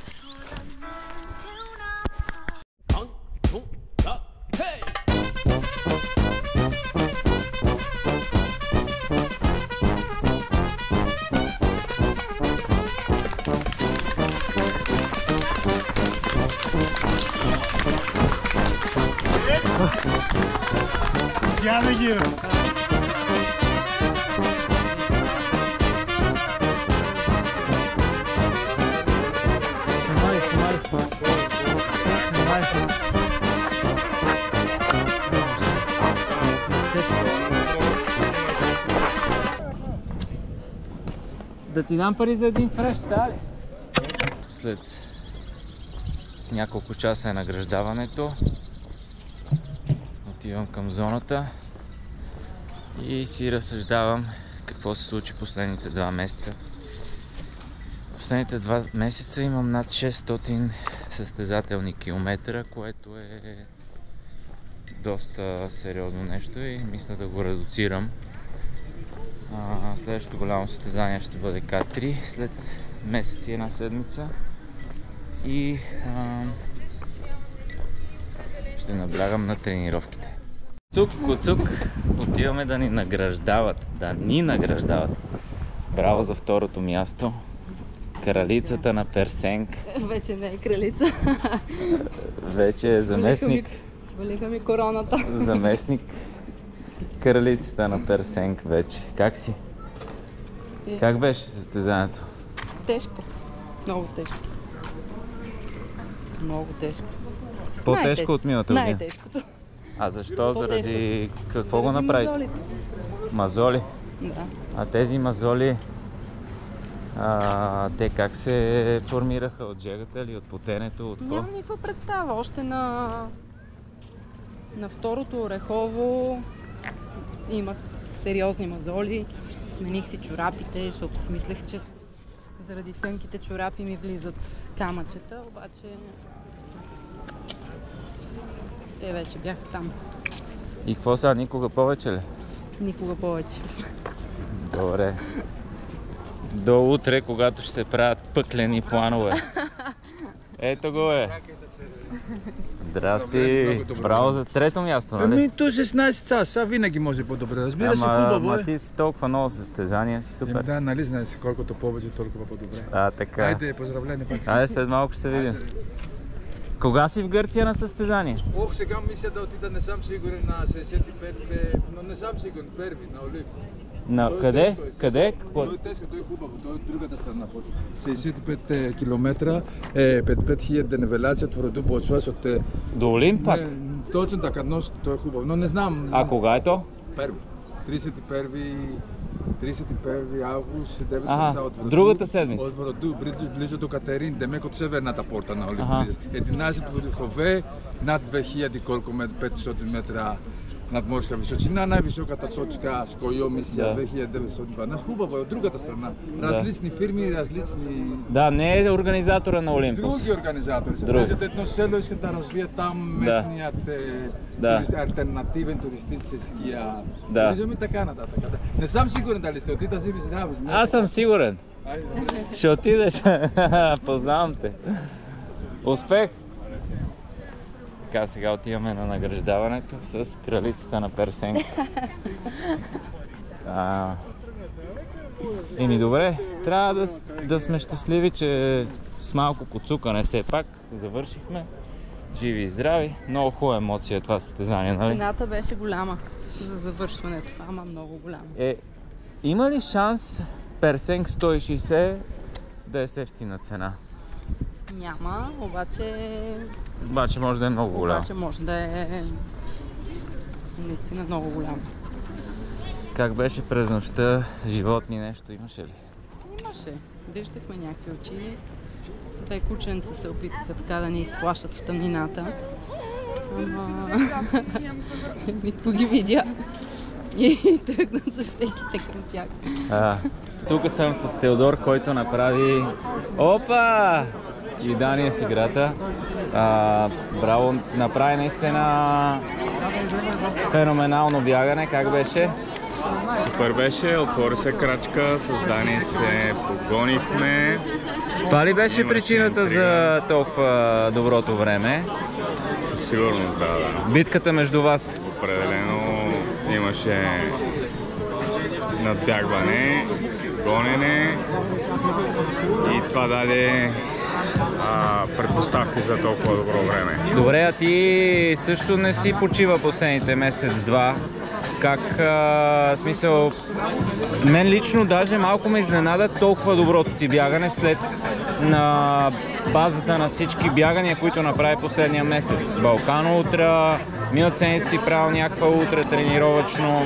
Сяда ги! Да ти дам пари за един фреш, става ли? След няколко часа е награждаването. Отивам към зоната и си разсъждавам какво се случи последните 2 месеца. Последните 2 месеца имам над 600 състезателни километра, което е доста сериозно нещо и мисля да го редуцирам. Следващото голямо състезание ще бъде К3 след месец и 1 седмица и ще наблягам на тренировките. Цук, куцук, отиваме да ни награждават. Браво за второто място. Кралицата на Персенк. Вече не е кралица. Вече е заместник. Свалиха ми короната. Заместник кралицата на Персенк вече. Как си? Как беше състезанието? Тежко. Много тежко. Много тежко. По-тежко от миналата година? Най-тежкото. А защо? Заради какво го направите? Мазолите. Мазоли? Да. А тези мазоли, те как се формираха? От жегата или от потенето? От какво? Нямам никаква представа. Още на второто орехово имах сериозни мазоли. Смених си чорапите, защото си мислех, че заради тънките чорапи ми влизат камъчета, обаче те вече бяха там. И какво сега? Никога повече ли? Никога повече. Добре. До утре, когато ще се правят пъклени планове. Ето го е. Здрасти. Браво за трето място, нали? Ами то 16 часа, винаги може по-добре. Разбира се, хубаво е. Ама ти си толкова много състезания, си супер. Да, нали знаеш, колкото повече, толкова по-добре. Така. Айде, поздравление пак. Айде, след малко ще се видим. Кога си в Гърция на състезание? Ох, сега мисля да отида, не съм сигурен на 65, но не съм сигурен, първи на Олимп. На къде? Къде? Той е тежко, той е хубаво, той е от другата страна. 65 км, 5500 денивелация, твърдо почваш от... До Олимп пак? Точно така, но той е хубаво, но не знам. А кога е то? Първи. 31 август, 9 часа от Вроду. Другата седмица? От Вроду, близо до Катерин, демек от северната порта на Олимп. 11 върхове, над 2000 колко 500 метра надморска височина, най-високата точка Скойо, мисля, 2912. Хубаво е от другата страна. Различни фирми, различни... Да, не е организатора на Олимпус. Други организатори. Други. Едно село искат да развият там местният альтернативен туристически туризъм и така нататък. Не съм сигурен дали сте отида си здрави. Аз съм сигурен. Ще отидеш. Познавам те. Успех! Така, сега отиваме на награждаването с кралицата на Персенк. Еми добре, трябва да сме щастливи, че с малко коцукане все пак завършихме. Живи и здрави. Много хубава емоция това състезание, нали? Цената беше голяма за завършването, ама много голяма. Има ли шанс Персенг 160 да е с ефтина цена? Няма, Обаче може да е много голяма. Обаче може да е наистина много голяма. Как беше през нощта? Животни нещо имаше ли? Имаше. Виждахме някакви очи. Те кученца се опитаха така да ни изплашат в тъмнината. Ама... Митко ги видя и тръгна с щеките към тях. Тук съм с Теодор, който направи... Опа! И Дани е в играта. Браво, направи наистина феноменално бягане. Как беше? Супер беше, отвори се крачка, с Дани се погонихме. Това ли беше причината за толкова доброто време? Със сигурност, да. Битката между вас? Определено имаше надбягване, гонене и това даде предпоставки за толкова добро време. Добре, а ти също не си почива последните месец-два. Как, смисъл, мен лично даже малко ме изненада толкова доброто ти бягане след на базата на всички бягания, които направи последния месец. Балкано утра, миналата седмица си правил някаква утра тренировъчно.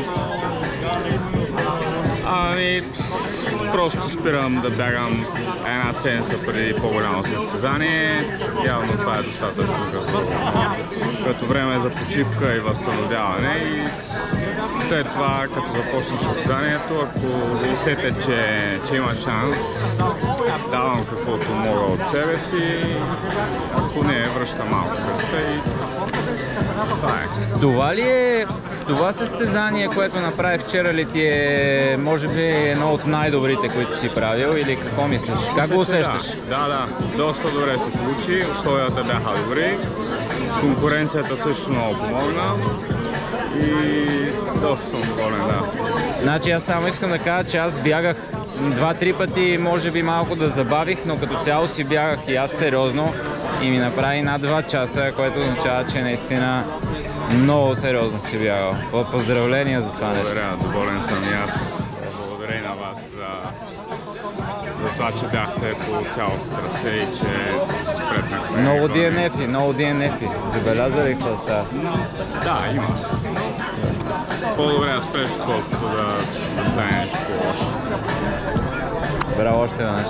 Просто спирам да бягам една седмица преди по-голямо състезание. Явно това е достатъчно като време за почивка и възстановяване. И след това, като започна състезанието, ако усетя, че има шанс, давам каквото мога от себе си. Ако не, връщам малко кръста и това е. Това ли е това състезание, което направи вчера, ли ти е, може би, едно от най-добрите, които си правил, или какво мислиш? Как го усещаш? Да, доста добре се получи, условията бяха добри, конкуренцията също много помогна и доста съм доволен, да. Значи аз само искам да кажа, че аз бягах 2-3 пъти, може би малко да забавих, но като цяло си бягах и аз сериозно и ми направи над 2 часа, което означава, че наистина много сериозно си бягал. Поздравления за това нещо. Благодаря, доволен съм и аз. Благодаря и на вас за това, че бяхте по цялото трасе и че се спретнахме. Много DNF-и. Забеляза ли какво става? Да, има. По-добре да спреш, отколкото да стане нещо по-лошо. Браво още веднъж.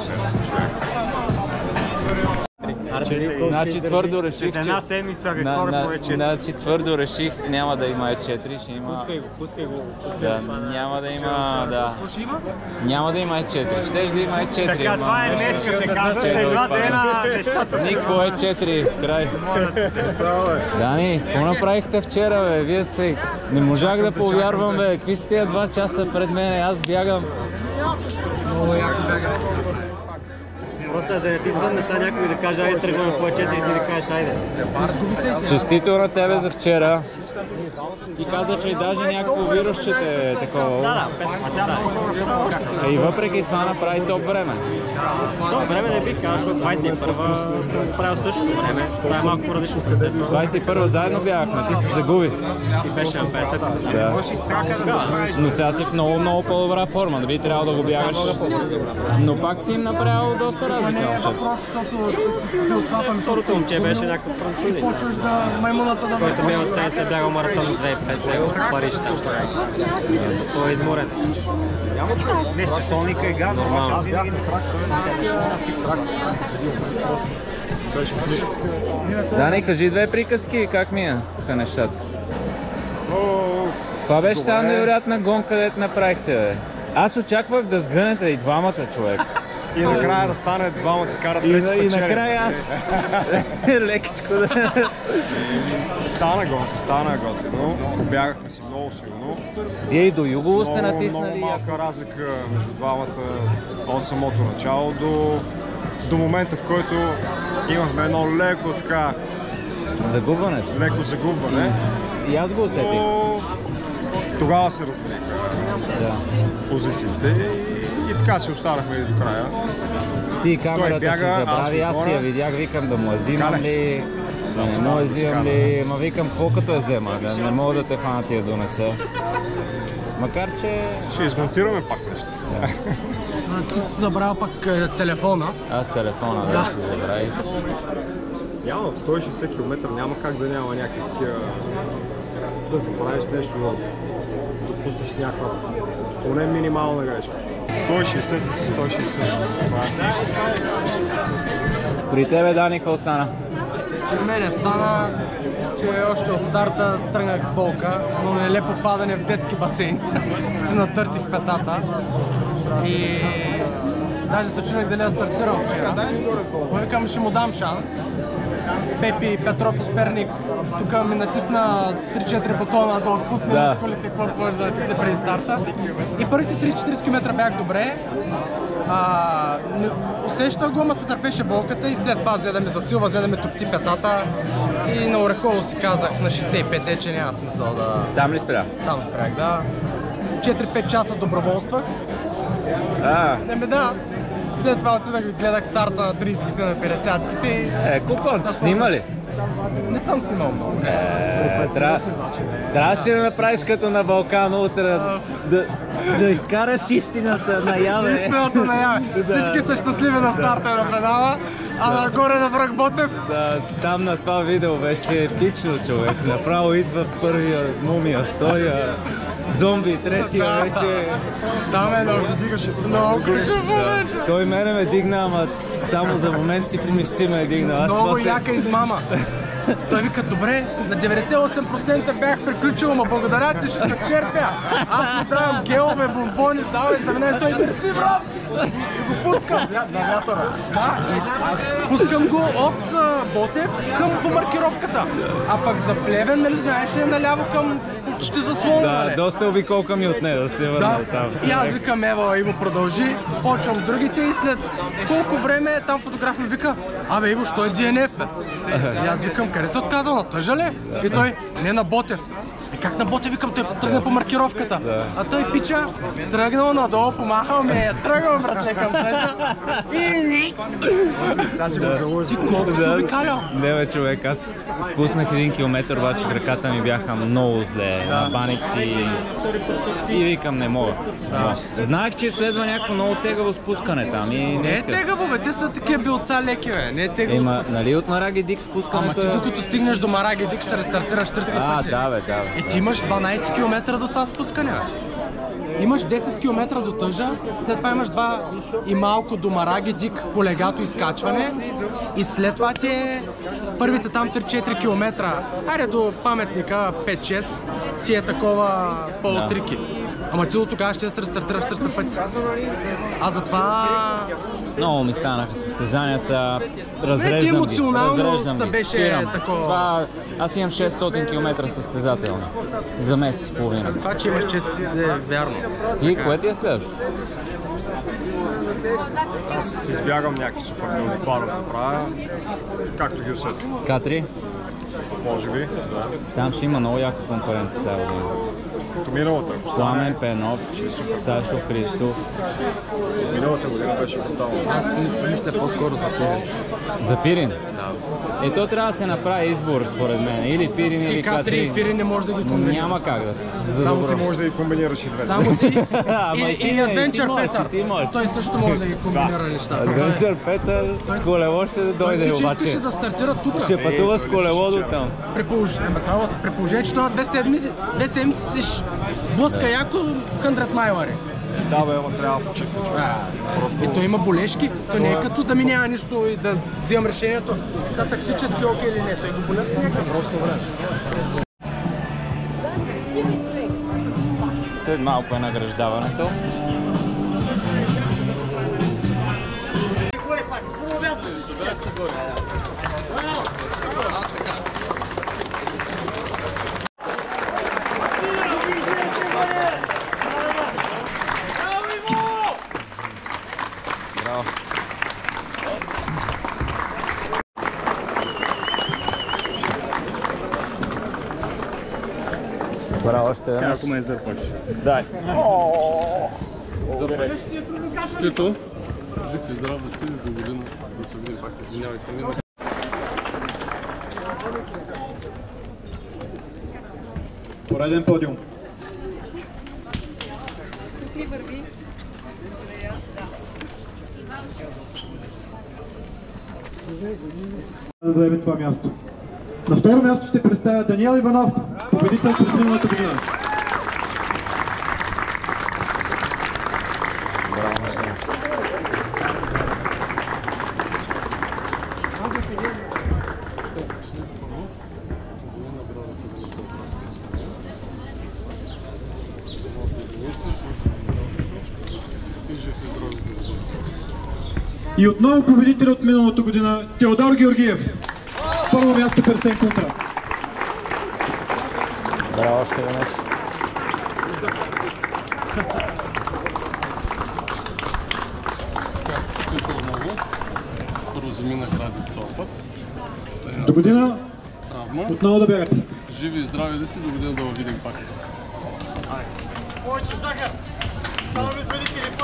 Значи твърдо реших, че... една седмица рекорд по Е4. Значи твърдо реших, няма да има Е4, ще има... Пускай го. Да, няма да има, да. Какво има? Няма да има Е4, щеш да има Е4. Така, това е днеска се казва, след 2 дена нещата са... Никво Е4, край. Дани, какво направихте вчера, бе? Вие сте... Не можах да повярвам, бе. Какви сте тия 2 часа пред мен? Аз бягам. Много яко сега. Просто да не ти звънне сега някой да каже, айде тръгваме по Е4 и ти да кажеш, айде. Честито на тебе за вчера. И каза, че даже някакво вирусче е такова. Да. И въпреки това направи топ време. Топ време не би казал, защото 21-а съм правил същото време. Това е малко различно от 21-а заедно бягахме, ти се загуби. И беше на 50. Да. Но сега си в много по-добра форма, да би трябвало да го бягаш. Но пак си им направил доста разлика, момчето. Второто момче беше някакъв французин, който миналата седмица бягал маратон в 2050 в Париж. Той е изморен. Днес часовника и газ, обаче аз винаги на фрак, Дани, кажи 2 приказки, как минаха нещата? Това беше тази невероятна гонка, където направихте, бе. Аз очаквах да сгънете и двамата, човек. И накрая да стане двама си карат трети печели. И накрая аз лекичко да... Стана готино. Бягахме си много силно. Вие и до Югово сте натиснали. Много малка разлика между двамата от самото начало до момента, в който имахме едно леко така... Загубване? Леко загубване. И аз го усетих. Тогава се разберихме позициите и така си останахме и до края. Ти камерата си забрави, аз ти я видях, викам да му я взимам ли, да не мога да взимам ли, ма викам колкото я взема, да не мога да те хвана ти я донеса. Макар че... Ще измонтираме пак нещо. Ти си забравя пък телефона. Аз телефона да си забрави. Няма 160 км, няма как да няма някакви такива... Да забравиш нещо, да допуснеш някаква поне минимална грешка. 160 с 160. При тебе, Дани, какво стана? При мене стана, че още от старта стръгнах с болка, но нелепо падане в детски басейн. Се натъртих петата и даже се чудих дали да стартирам вчера. Викам, ще му дам шанс. Пепи Петров от Перник тук ми натисна 3-4 бутона да отпусне мускулите, каквото може да натисне преди старта. И първите 30-40 км бях добре. Усещах го, ама се търпеше болката и след това взе да ми засилва, взе да ми топти петата и на Орехово си казах на 65, че няма смисъл да... Там ли спря? Там спрях, да. 4-5 часа доброволствах. Да. След това отидах и гледах старта на 30-ките, на 50-ките. Купон, снима ли? Не съм снимал много. Трябваше да направиш като на Балкан утре, да изкараш истината наяве. Истината наяве. Всички са щастливи на старта на педала, а нагоре на връх Ботев. Да, там на това видео беше епично, човек. Направо идва първия мумия, втория зомби, третия вече... Да, много криков момент. Той мене ме дигна, ама само за момент си помисли ме дигна. Много яка измама. Той вика, добре, на 98% бях приключил, ма благодаря ти, ще те черпя. Аз му давам гелове, бомбони, давай за мен. Той ти, брат! И го пускам. Да, и пускам го от Ботев към по маркировката. А пък за Плевен, нали знаеш, е наляво към почти заслон. Да, доста обиколка ми отне да се върна там. И аз викам, Ева, Иво продължи, почвам другите и след колко време там фотограф ми вика, абе Иво, що е DNF, бе? И аз викам, къде се отказал, на тъжа ли? И той, не на Ботев. И как на Ботев, викам, той тръгна по маркировката. А той пича, тръгнал надолу, помахал ме, тръгвам, братле, към тъжа. И... Сега ще го заложи. Ти колко си обикалял? Не бе, човек, аз спуснах 1 километър, обаче краката ми бяха много зле, на паници и викам, не мога. Знаех, че следва някакво много тегаво спускане там и не е тегаво, бе, те са такива билца леки, бе, не е тегаво. Нали от Мараги Дик спускането? Ама ти докато стигнеш до Мараги Дик се рестартираш 300 пъти. Да, бе. Ти имаш 12 км до това спускане, бе. Имаш 10 км до тъжа, след това имаш 2 и малко до Мараги Дик по легато изкачване и след това ти е първите там 3-4 км. Хайде до паметника 5-6 ти е такова полутрики. Ама ти до тогава ще се рестартираш 300 пъти. А затова... Много ми станаха състезанията, разреждам ги. Емоционално се беше такова. Това, аз имам 600 км състезателни за месец и половина. Това, че имаш 4 е вярно. Ти, кое ти е следващото? Аз избягам някакви супер много планове да правя, както ги усетя. К3? Може би, да. Там ще има много яка конкуренция тази година. Като миналата. Пламен Пенов, Сашо Христов. Миналата година беше брутално. Аз мисля по-скоро за Пирин. За Пирин? Да. То трябва да се направи избор, според мен. Или Пирин, или К3. К3 и Пирин не може да ги комбинираш. Няма как да се. Само ти може да ги комбинираш и двете. Само ти и Адвенчър Петър. Той също може да ги комбинира нещата. Адвенчър Петър с колело ще дойде обаче. Той искаше да стартира тук. Ще пътува с колело до там. При положение, че това 2 седмици си блъска яко 100 майлари. Да, бе, ама трябва да почекне. И той има болешки, то не е като да ми няма нищо и да взимам решението за тактически окей или не, той го болят някакъв просто време. След малко е награждаването. Браво, още веднъж. Ако ме издърпаш. Дай. Щито, жив и здрав да си, до година, да се видим пак, извинявайте ми. Пореден подиум. Тук ми върви. Да заеме това място. На второ място ще представя Даниел Иванов, победител през миналата година. И отново победител от миналата година Теодор Георгиев. Първо място Персен Кунтра. Браво, още веднъж. Първо заминах ради този път. До година отново да бягате. Живи и здрави да сте, до година да го видим пак. Повече захар! Само ми звъните ли